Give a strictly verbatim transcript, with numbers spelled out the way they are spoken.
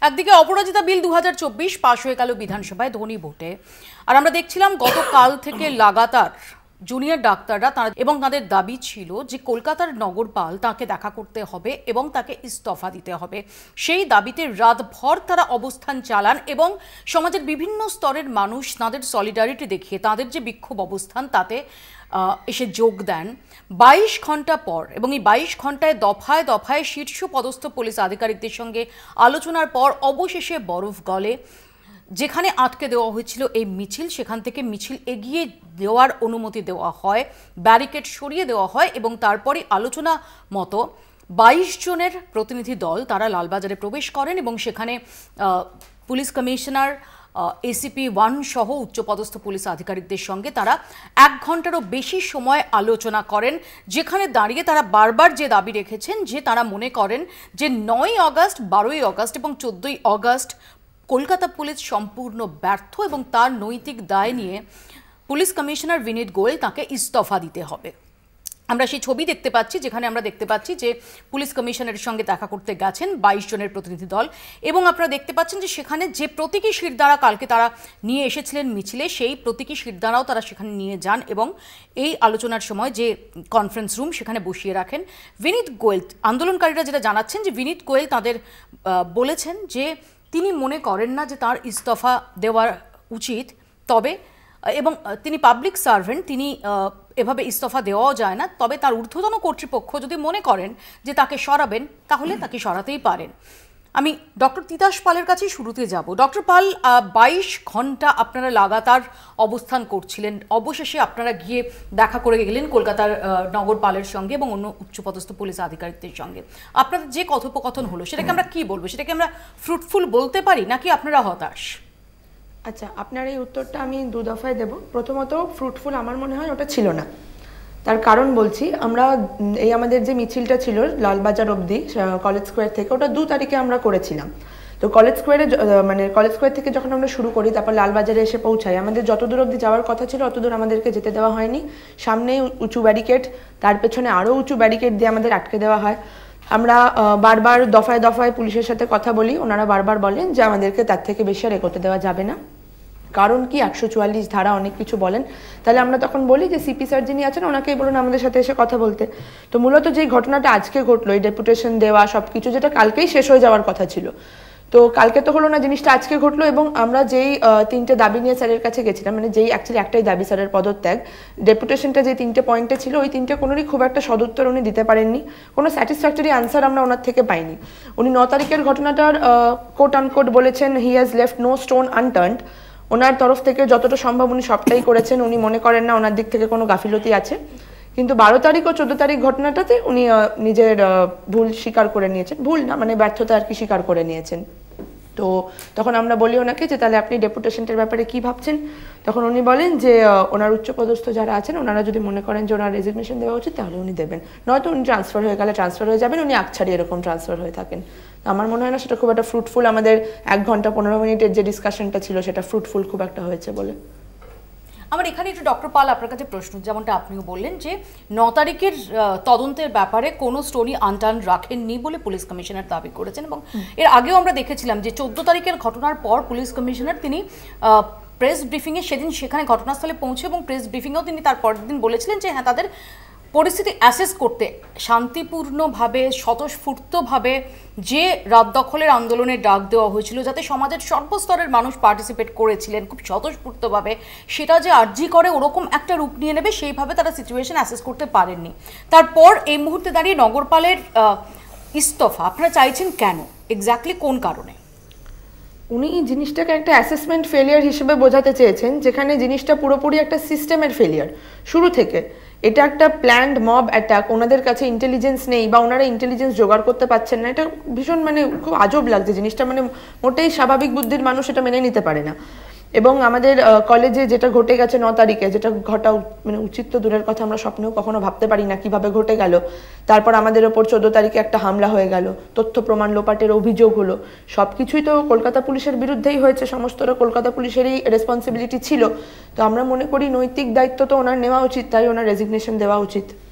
একদিকে অপরাজিতা বিল দু হাজার চব্বিশ পাশ হয়ে গেল বিধানসভায় ধ্বনি ভোটে। আর আমরা দেখছিলাম গতকাল থেকে লাগাতার জুনিয়র ডাক্তাররা তারা এবং তাদের দাবি ছিল যে কলকাতার নগরপাল তাকে দেখা করতে হবে এবং তাকে ইস্তফা দিতে হবে। সেই দাবিতে রাতভর তারা অবস্থান চালান এবং সমাজের বিভিন্ন স্তরের মানুষ তাদের সলিডারিটি দেখিয়ে তাদের যে বিক্ষোভ অবস্থান তাতে এসে যোগ দেন। বাইশ ঘন্টা পর এবং এই বাইশ ঘন্টায় দফায় দফায় শীর্ষ পদস্থ পুলিশ আধিকারিকদের সঙ্গে আলোচনার পর অবশেষে বরফ গলে। যেখানে আটকে দেওয়া হয়েছিল এই মিছিল, সেখান থেকে মিছিল এগিয়ে দেওয়ার অনুমতি দেওয়া হয়, ব্যারিকেড সরিয়ে দেওয়া হয় এবং তারপরে আলোচনা মতো বাইশ জনের প্রতিনিধি দল তারা লালবাজারে প্রবেশ করেন এবং সেখানে পুলিশ কমিশনার, এসিপি ওয়ান সহ উচ্চপদস্থ পুলিশ আধিকারিকদের সঙ্গে তারা এক ঘন্টারও বেশি সময় আলোচনা করেন, যেখানে দাঁড়িয়ে তারা বারবার যে দাবি রেখেছেন যে তারা মনে করেন যে নয়ই আগস্ট, বারোই আগস্ট এবং চোদ্দোই আগস্ট কলকাতা পুলিশ সম্পূর্ণ ব্যর্থ এবং তার নৈতিক দায় নিয়ে পুলিশ কমিশনার বিনীত গোয়েল তাকে ইস্তফা দিতে হবে। আমরা সেই ছবি দেখতে পাচ্ছি যেখানে আমরা দেখতে পাচ্ছি যে পুলিশ কমিশনারের সঙ্গে দেখা করতে গেছেন বাইশ জনের প্রতিনিধি দল এবং আপনারা দেখতে পাচ্ছেন যে সেখানে যে প্রতীকী শিরদাঁড়া কালকে তারা নিয়ে এসেছিলেন মিছিলে, সেই প্রতীকী শিরদাঁড়াও তারা সেখানে নিয়ে যান এবং এই আলোচনার সময় যে কনফারেন্স রুম সেখানে বসিয়ে রাখেন। বিনীত গোয়েল, আন্দোলনকারীরা যেটা জানাচ্ছেন যে বিনীত গোয়েল তাদের বলেছেন যে তিনি মনে করেন না যে তার ইস্তফা দেওয়া উচিত, তবে এবং তিনি পাবলিক সার্ভেন্ট, তিনি এভাবে ইস্তফা দেওয়াও যায় না, তবে তার ঊর্ধ্বতন কর্তৃপক্ষ যদি মনে করেন যে তাকে সরাবেন তাহলে তাকে সরাতেই পারেন। আমি ডক্টর তিতাস পালের কাছেই শুরুতে যাব। ডক্টর পাল, বাইশ ঘন্টা আপনারা লাগাতার অবস্থান করছিলেন, অবশেষে আপনারা গিয়ে দেখা করে গেলেন কলকাতার নগরপালের সঙ্গে এবং অন্য উচ্চপদস্থ পুলিশ আধিকারিকদের সঙ্গে। আপনাদের যে কথোপকথন হলো সেটাকে আমরা কি বলবো, সেটাকে আমরা ফ্রুটফুল বলতে পারি নাকি আপনারা হতাশ? আচ্ছা, আপনার এই উত্তরটা আমি দু দফায় দেব। প্রথমত, ফ্রুটফুল আমার মনে হয় ওটা ছিল না। তার কারণ বলছি, আমরা এই আমাদের যে মিছিলটা ছিল লালবাজার অবধি কলেজ স্কোয়ার থেকে, ওটা দু তারিখে আমরা করেছিলাম। তো কলেজ স্কোয়ারে মানে কলেজ স্কোয়ার থেকে যখন আমরা শুরু করি তারপর লালবাজারে এসে পৌঁছাই, আমাদের যত দূর অবধি যাওয়ার কথা ছিল অত দূর আমাদেরকে যেতে দেওয়া হয়নি। সামনে উঁচু ব্যারিকেড, তার পেছনে আরও উঁচু ব্যারিকেড দিয়ে আমাদের আটকে দেওয়া হয়। আমরা বারবার দফায় দফায় পুলিশের সাথে কথা বলি, ওনারা বারবার বলেন যে আমাদেরকে তার থেকে বেশি আর এগোতে দেওয়া যাবে না। কারণ কি, একশো চুয়াল্লিশ ধারা অনেক কিছু বলেন। তাহলে আমরা তখন বলি যে সিপি স্যার যিনি আছেন ওনাকেই বলুন আমাদের সাথে এসে কথা বলতে। তো মূলত যেই ঘটনাটা আজকে ঘটলো, এই ডেপুটেশন দেওয়া সব কিছু, যেটা কালকেই শেষ হয়ে যাওয়ার কথা ছিল, তো কালকে তো হলো না, জিনিসটা আজকে ঘটলো। এবং আমরা যেই তিনটে দাবি নিয়ে স্যারের কাছে গেছিলাম, মানে যেই অ্যাকচুয়ালি একটাই দাবি স্যারের পদত্যাগ, ডেপুটেশনটা যে তিনটে পয়েন্টে ছিল ওই তিনটে কোনোরই খুব একটা সদুত্তর উনি দিতে পারেননি, কোনো স্যাটিসফ্যাক্টরি আনসার আমরা ওনার থেকে পাইনি। উনি ন তারিখের ঘটনাটার কোট আনকোট বলেছেন he has left no stone unturned. ওনার তরফ থেকে যতটা সম্ভব উনি সবটাই করেছেন, উনি মনে করেন না ওনার দিক থেকে কোনো গাফিলতি আছে। কিন্তু বারো তারিখ ও চোদ্দো তারিখ ঘটনাটাতে উনি নিজের ভুল স্বীকার করে নিয়েছেন, ভুল না মানে ব্যর্থতা আর কি স্বীকার করে নিয়েছেন। তো তখন আমরা বলি ওনাকে যে তাহলে আপনি ডেপুটেশনটার ব্যাপারে কি ভাবছেন? তখন উনি বলেন যে ওনার উচ্চপদস্থ যারা আছেন ওনারা যদি মনে করেন যে ওনার রেজিগনেশন দেওয়া উচিত তাহলে উনি দেবেন, নয়তো উনি ট্রান্সফার হয়ে গেলে ট্রান্সফার হয়ে যাবেন, উনি আকছাড়ি এরকম ট্রান্সফার হয়ে থাকেন। আমার মনে হয় না সেটা খুব একটা ফ্রুটফুল, আমাদের এক ঘন্টা পনেরো মিনিটের যে ডিসকাশনটা ছিল সেটা ফ্রুটফুল খুব একটা হয়েছে বলে। আমার এখানে একটু ডক্টর পাল আপনার কাছে প্রশ্ন, যেমনটা আপনিও বললেন যে ন তারিখের তদন্তের ব্যাপারে কোনো স্টোরি আনটার্ন রাখেননি বলে পুলিশ কমিশনার দাবি করেছেন এবং এর আগেও আমরা দেখেছিলাম যে চোদ্দ তারিখের ঘটনার পর পুলিশ কমিশনার তিনি প্রেস ব্রিফিংয়ে সেদিন সেখানে ঘটনাস্থলে পৌঁছে এবং প্রেস ব্রিফিংয়েও তিনি তার পরের দিন বলেছিলেন যে হ্যাঁ, তাদের পরিস্থিতি অ্যাসেস করতে শান্তিপূর্ণভাবে স্বতঃস্ফূর্তভাবে যে রাত দখলের আন্দোলনের ডাক দেওয়া হয়েছিল, যাতে সমাজের সর্বস্তরের মানুষ পার্টিসিপেট করেছিলেন খুব স্বতঃস্ফূর্তভাবে, সেটা যে আর্জি করে ওরকম একটা রূপ নিয়ে নেবে সেইভাবে তারা সিচুয়েশন অ্যাসেস করতে পারেননি। তারপর এই মুহূর্তে দাঁড়িয়ে নগরপালের ইস্তফা আপনারা চাইছেন কেন, এক্স্যাক্টলি কোন কারণে? উনি জিনিসটাকে একটা অ্যাসেসমেন্ট ফেলিয়ার হিসেবে বোঝাতে চেয়েছেন, যেখানে জিনিসটা পুরোপুরি একটা সিস্টেমের ফেলিয়ার শুরু থেকে। এটা একটা প্ল্যান্ড মব অ্যাটাক, ওনাদের কাছে ইন্টেলিজেন্স নেই বা ওনারা ইন্টেলিজেন্স জোগাড় করতে পারছেন না, এটা ভীষণ মানে খুব আজব লাগছে জিনিসটা, মানে মোটেই স্বাভাবিক বুদ্ধির মানুষ এটা মেনে নিতে পারে না। এবং আমাদের কলেজে যেটা ঘটে গেছে ন তারিখে, যেটা ঘটা মানে উচিত তো দূরের কথা, আমরা স্বপ্নেও কখনো ভাবতে পারি না কিভাবে ঘটে গেল। তারপর আমাদের ওপর চোদ্দ তারিখে একটা হামলা হয়ে গেল, তথ্য প্রমাণ লোপাটের অভিযোগ হলো, সব কিছুই তো কলকাতা পুলিশের বিরুদ্ধেই হয়েছে, সমস্তটা কলকাতা পুলিশেরই রেসপন্সিবিলিটি ছিল। তো আমরা মনে করি নৈতিক দায়িত্ব তো ওনার নেওয়া উচিত, তাই ওনার রেজিগনেশন দেওয়া উচিত।